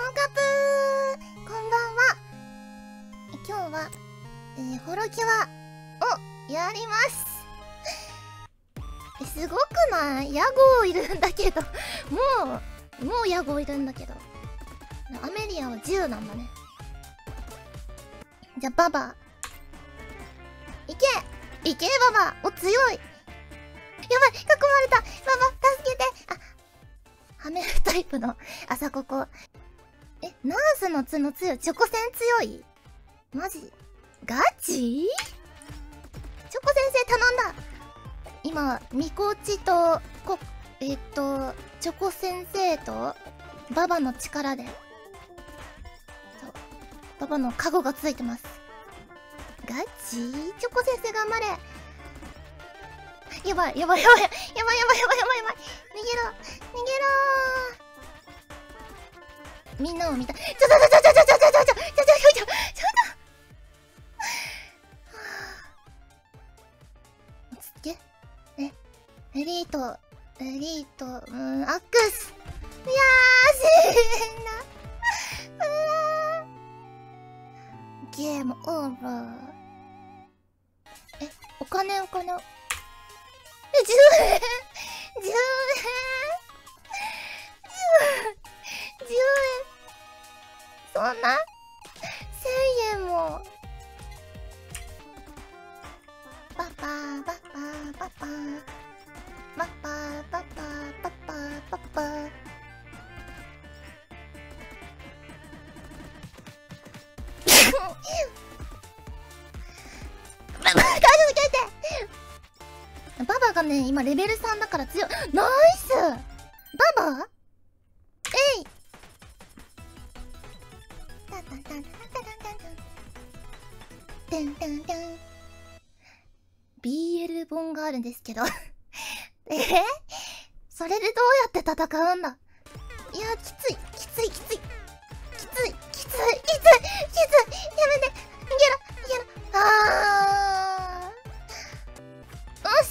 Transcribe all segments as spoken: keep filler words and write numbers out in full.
カプー、こんばんは。今日は、えー、ホロキュアをやります。すごくない？ヤゴいるんだけどもうもうヤゴいるんだけど、アメリアはじゅうなんだね。じゃあババいけいけババ、お強い。やばい、囲まれた。ババ助けて。あ、はめるタイプの朝ここ。え、ナースの角強い？チョコセン強い？マジガチ？チョコ先生頼んだ。今ミコチとこえっとチョコ先生とババの力で、そうババのカゴがついてます。ガチ？チョコ先生頑張れ。やばいやばいやばいやばいやばいやばいやばいやばいやばい。逃げろ逃げろー。みんなを見た。ちょちょちょちょちょちょちょちょちょちょちょちょちょちょちょ落ち着け。えエリートエリート、うーん、アックス。いやー死んだ。うわーゲームオーバー。えお金お金をじゅうえんじゅうえんじゅうえんそんなせんえんも。パパパパパパパパパパパパパババがね、今レベルさんだから強い。ナイスババえい。タンタンタンタンタンタンタンタンタン。 ビーエル 本があるんですけどえー、それでどうやって戦うんだ。いやきついきついきついきついきついきついきついやめて逃げろ逃げろ。あーよし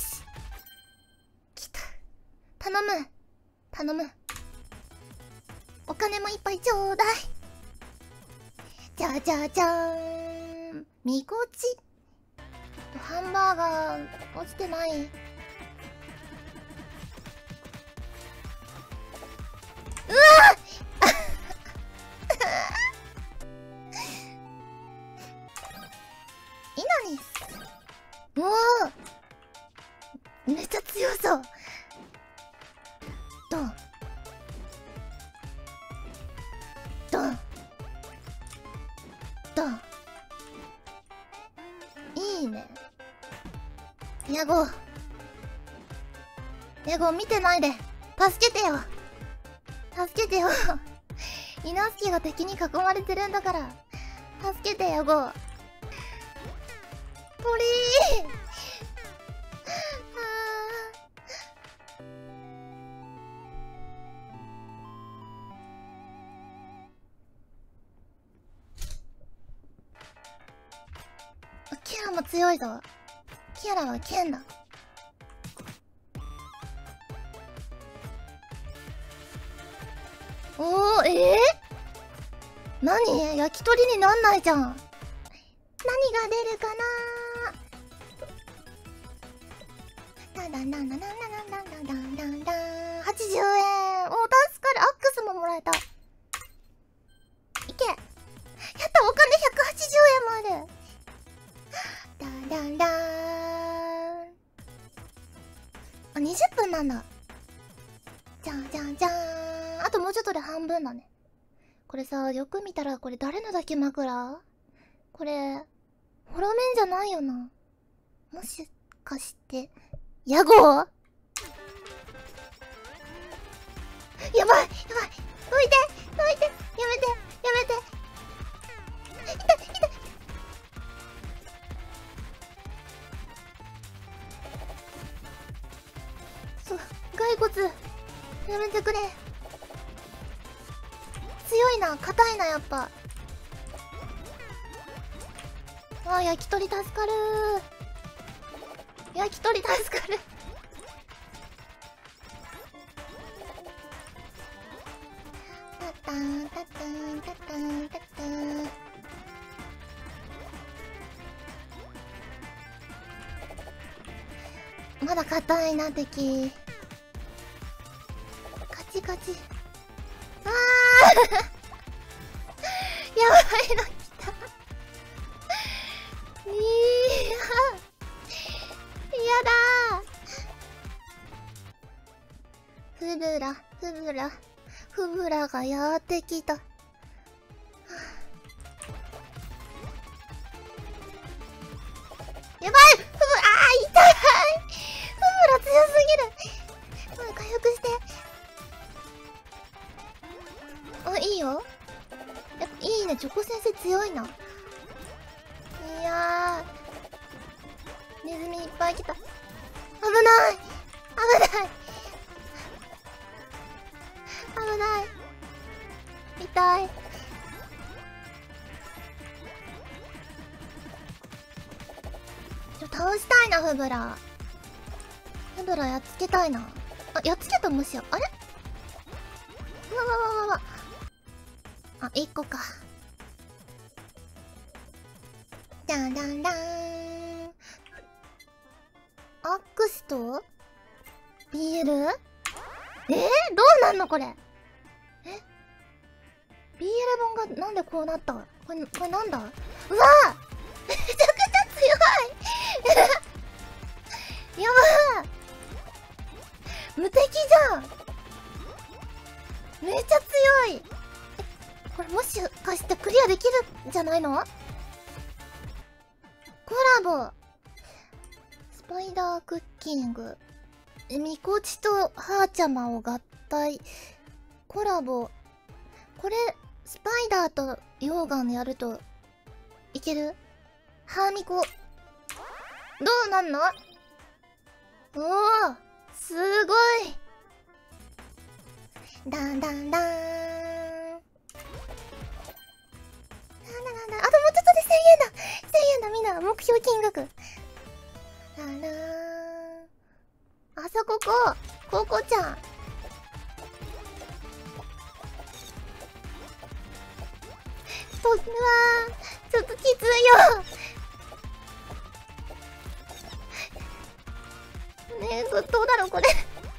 頼む頼む。お金もいっぱいちょうだい。じゃじゃじゃーん。みこちハンバーガー落ちてない。うわイナニス。うわーめっちゃ強そう。ドンドンドン。いいね。ヤゴヤゴ見てないで助けてよ助けてよイナスキが敵に囲まれてるんだから助けてヤゴ。ポリーキャラも強いぞ。キャラは剣だ。おお、ええー、何焼き鳥になんないじゃん。何が出るかなー。ダンダンダンダンダンダンダンダンダンダン。はちじゅうえん。おー助かる。アックスももらえた。いけやった。お金ひゃくはちじゅうえんもある。ダンダンダーン。あ、にじゅっぷんなんだ。じゃんじゃんじゃーん。あともうちょっとで半分だね。これさ、よく見たらこれ誰のだっけ枕？これホロメンじゃないよな。もしかしてヤゴ？やばいやばい、どいてどいて、やめてやめて。痛い痛い。そう、骸骨やめてくれ。強いな、硬いな、やっぱ。あー、焼き鳥助かるー。焼き鳥助かる。タタンタタタンタタンタタン。まだ硬いな敵。カチカチ。あーやばいの来た。いややだー。フブラフブラフブラがやってきた。やばいフブ、あー痛い。フブラ強すぎる。回復して。あ、いいよ。やっぱいいね、チョコ先生強いな。いやー、ネズミいっぱい来た。危ない危ない危ない痛い。ちょ倒したいなフブラ。フブラやっつけたいな。あ、やっつけた。もしやあれ、うわわわわわ。あ、いっこか。ダンダンダーン。アックスとビール。えー、どうなんのこれ。え ビーエル 本がなんでこうなった。これこれなんだ。うわめちゃくちゃ強いやばい無敵じゃん。めっちゃ強い。これもしかしてクリアできるんじゃないの。コラボスパイダークッキング、みこちとはーちゃまを合体コラボ。これスパイダーと溶岩やるといける。はーみこどうなんの。おおすごい。ダンダンダーン。なんだなんだ、あともうちょっとでせんえんだ。せんえんだ。みんな目標金額。ララーン。あそここココちゃん。と、うわーちょっときついよねえ、どうだろうこれ。うわ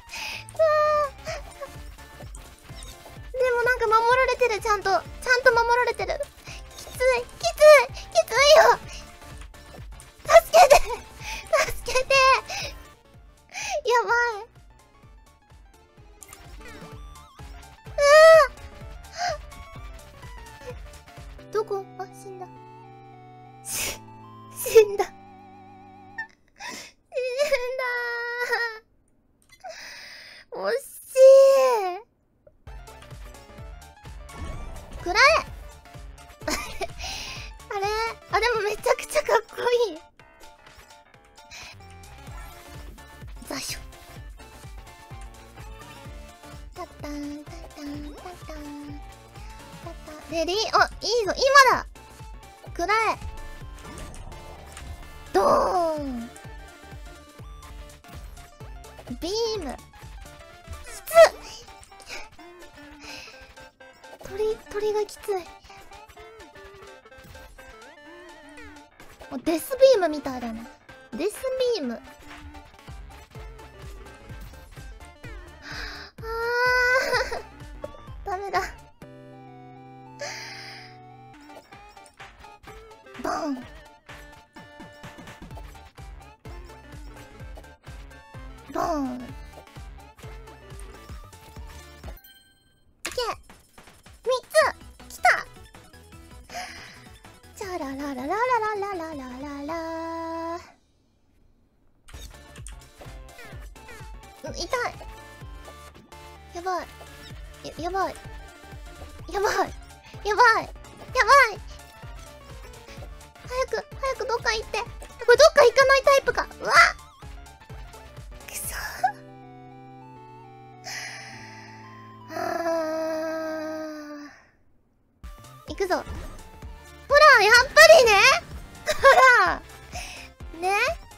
でもなんか守られてる。ちゃんとちゃんと守られてる。きついきついきついよ。助けて助けて。やばい。うわどこ。あ、死んだ。し死んだ死んだ惜しい。くらえあれあ、でもめちゃくちゃかっこいい。ザシュタタンタタンタタンタタン。レディー、あ、いいぞ今だ。くらえドーン。ビームきつっ。鳥鳥がきつい。もうデスビームみたいだね。デスビーム。あーダメだ。ボンボン。いけみっつきた。チャラララララララララララ。痛い。やばい。や、やばい。やばい。やばい。やばい。早く、早くどっか行って。これどっか行かないタイプか。うわっくそー。あー。行くぞ。ほら、やっぱりね。ほら。ね。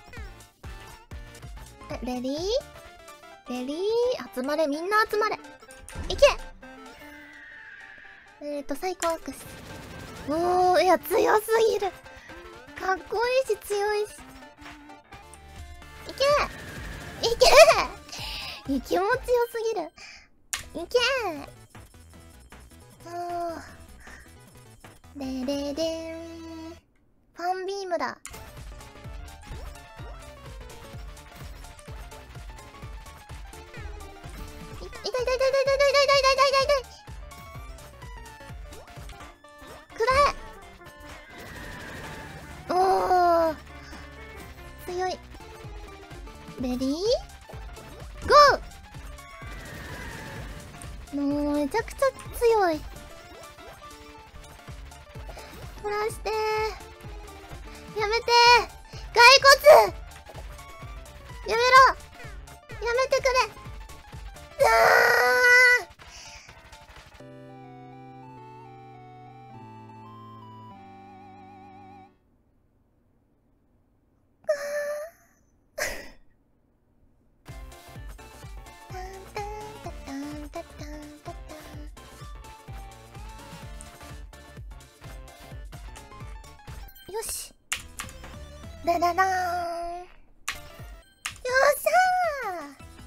え、レディーレディー集まれ、みんな集まれ。いけえーとサイコアクス。おー、いや強すぎる。かっこいいし強いし。いけいけいけも強すぎる。いけー。でれでん。ファンビームだ。い痛い痛い痛い痛い痛い痛い痛い痛い痛い痛い。くらえ。おー強い。レディーゴー。もうめちゃくちゃ強い。取らしてー。やめてー。骸骨やめろ。やめてくれ。うわー。よし。だだだーん。よっしゃ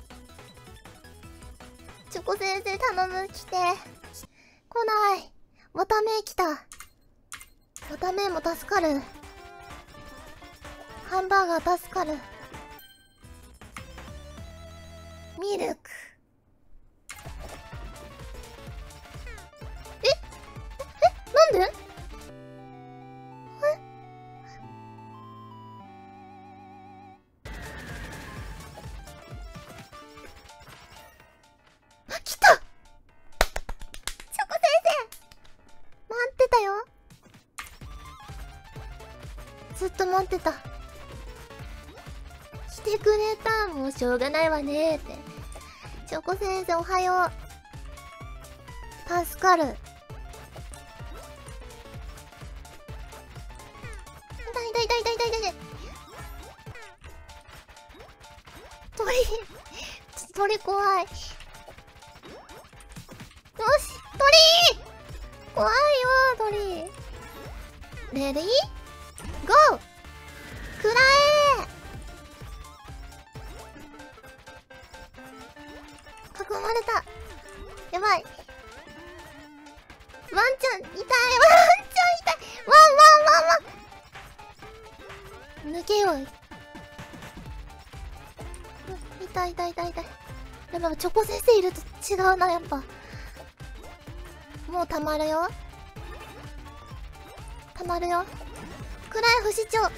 ー。チョコ先生頼む。来て。来ない。わため来た。わためも助かる。ハンバーガー助かる。ミルク。えええなんで？え来た！チョコ先生待ってたよ。ずっと待ってた。来てくれた。もうしょうがないわねーって。チョコ先生おはよう。助かる。痛い痛い痛い痛い痛い痛い。鳥鳥怖い。よし鳥怖いよ鳥。レディーゴー。くらえ。囲まれた。やばい。ワンちゃん痛い。ワンちゃん痛い。ワンワンワンワン。抜けよい。痛い痛い痛い痛い。やばい、チョコ先生いると違うな、やっぱ。もうたまるよ。たまるよ。暗い不死鳥。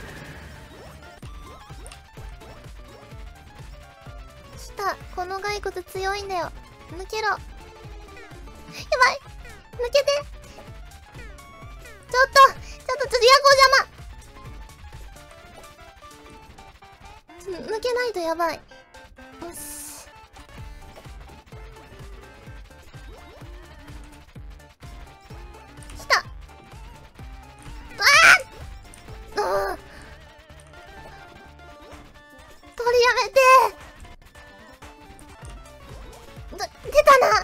来た。この骸骨強いんだよ。抜けろ。やばい。抜けて。ちょっとちょっとちょっとヤコ邪魔。抜けないとやばい。よし。来た。うわー。うん。鳥やめて。出たな。やっ。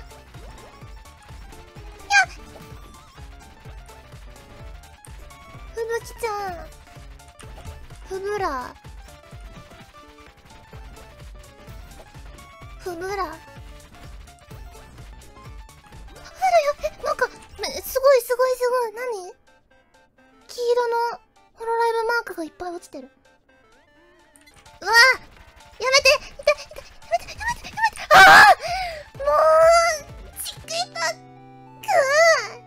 ふぶきちゃん。ふぶら。ふぶら。あらよ。え、なんか、すごいすごいすごい。何？黄色のホロライブマークがいっぱい落ちてる。うわぁ！やめて！痛い痛い！やめてやめてやめて！ああ！もうチクイタくー。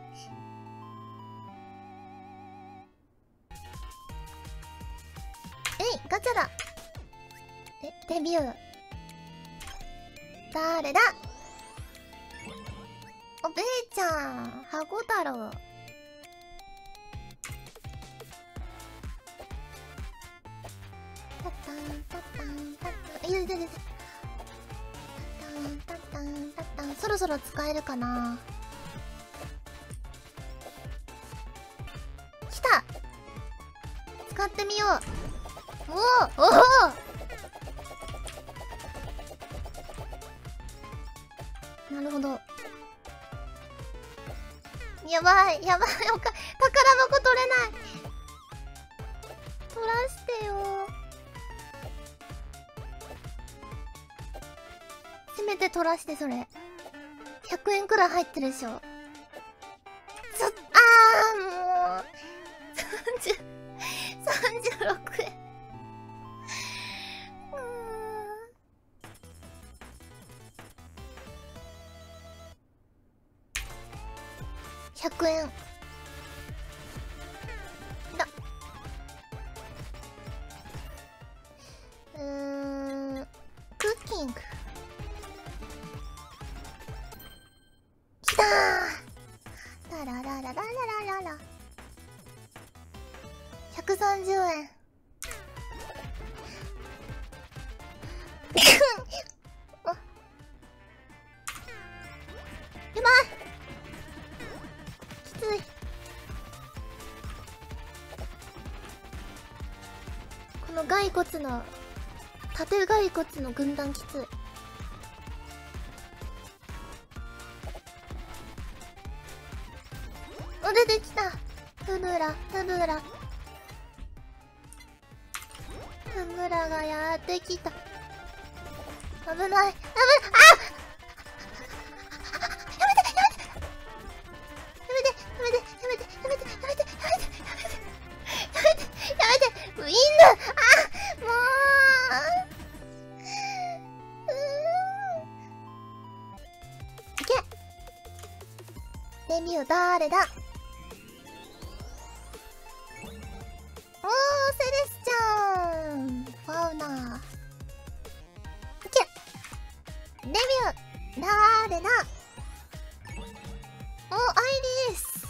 えい、ガチャだ。え、デビュー。誰だ？お、べーちゃん。ハゴ太郎。タタンタタンタタン。いやいやいや。タタンタタンタタン。そろそろ使えるかな。来た。使ってみよう。おおおお。なるほど。 やばいやばい、おか宝箱取れない。取らしてよ。せめて取らして。それひゃくえんくらい入ってるでしょ。ちょっあーもうさんじゅうさんじゅうろくえん。うーんひゃくえんだ。うーんクッキングきたー。ラララララララララひゃくさんじゅうえんあやばいきつい。この骸骨の縦骸骨の軍団きつい。お、出てきた。フムラフムラフムラがやってきた。危ない危ない。あっレビューだーれだ。おー、セレスちゃんファウナー。いけレビューだーれだ。お、アイリス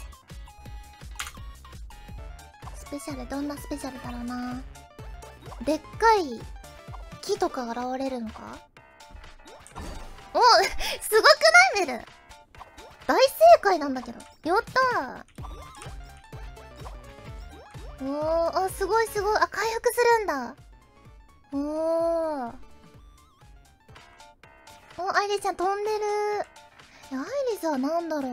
スペシャル。どんなスペシャルだろうな。でっかい木とか現れるのか。おすごくないメル。大正解なんだけど。やったー。おー、あ、すごいすごい。あ、回復するんだ。おー。お、アイリスちゃん飛んでる。いや、アイリスはなんだろう。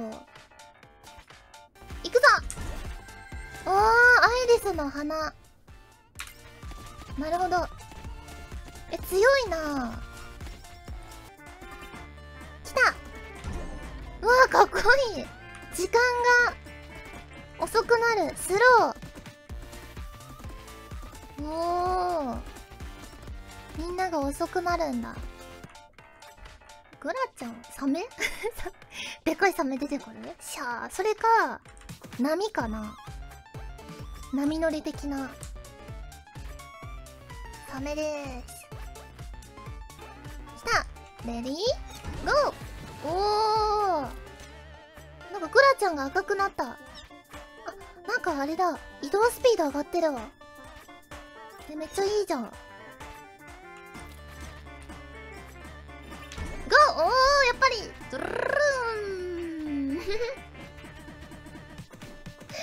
行くぞ。おー、アイリスの花。なるほど。え、強いな。来た。うわー、かっこいい。時間が遅くなる。スロー。おー、みんなが遅くなるんだ。グラちゃんサメでかいサメ出てくる。しゃー、それか波かな。波乗り的なサメでーす。来た。レディーゴー。おー、なんかグラちゃんが赤くなった。あ、なんかあれだ、移動スピード上がってるわ。え、めっちゃいいじゃん。ゴー。おー、やっぱりドゥルルルーン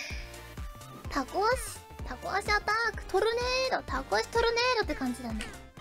タコ足タコ足アタックトルネード。タコ足トルネードって感じだね。